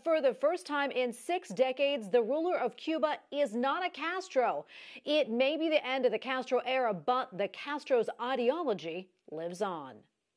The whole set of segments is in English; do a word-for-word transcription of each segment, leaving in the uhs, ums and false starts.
For the first time in six decades, the ruler of Cuba is not a Castro. It may be the end of the Castro era, but the Castro's ideology lives on.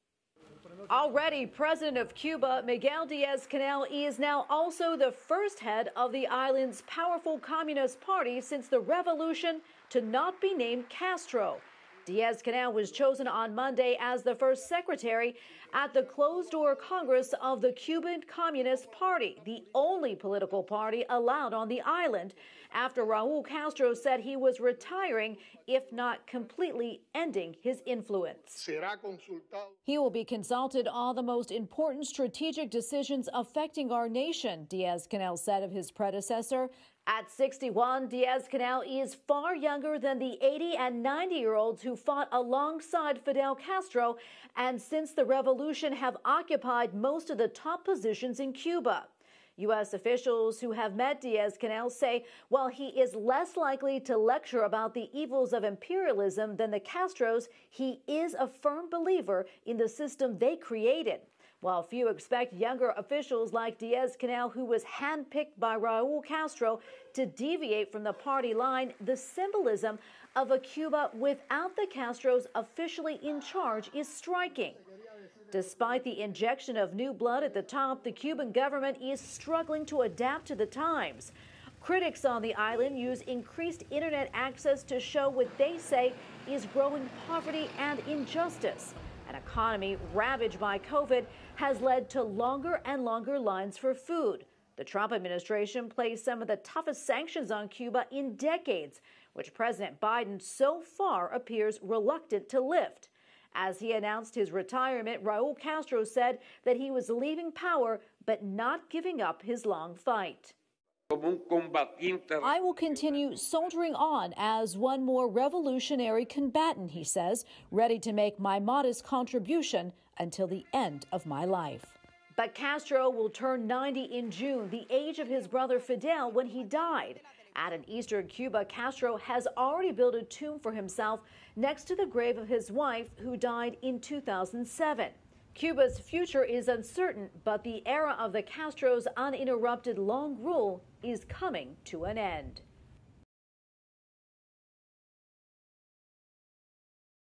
Already President of Cuba, Miguel Díaz-Canel, is now also the first head of the island's powerful Communist Party since the revolution to not be named Castro. Diaz-Canel was chosen on Monday as the first secretary at the closed-door Congress of the Cuban Communist Party, the only political party allowed on the island, after Raul Castro said he was retiring, if not completely ending his influence. He will be consulted on the most important strategic decisions affecting our nation, Diaz-Canel said of his predecessor. At sixty-one, Diaz-Canel is far younger than the eighty and ninety-year-olds who fought alongside Fidel Castro and since the revolution have occupied most of the top positions in Cuba. U S officials who have met Diaz-Canel say while he is less likely to lecture about the evils of imperialism than the Castros, he is a firm believer in the system they created. While few expect younger officials like Diaz-Canel, who was handpicked by Raul Castro, to deviate from the party line, the symbolism of a Cuba without the Castros officially in charge is striking. Despite the injection of new blood at the top, the Cuban government is struggling to adapt to the times. Critics on the island use increased internet access to show what they say is growing poverty and injustice. An economy ravaged by COVID has led to longer and longer lines for food. The Trump administration placed some of the toughest sanctions on Cuba in decades, which President Biden so far appears reluctant to lift. As he announced his retirement, Raul Castro said that he was leaving power but not giving up his long fight. I will continue soldiering on as one more revolutionary combatant, he says, ready to make my modest contribution until the end of my life. But Castro will turn ninety in June, the age of his brother Fidel when he died. At an eastern Cuba, Castro has already built a tomb for himself next to the grave of his wife, who died in two thousand seven. Cuba's future is uncertain, but the era of the Castro's uninterrupted long rule is coming to an end.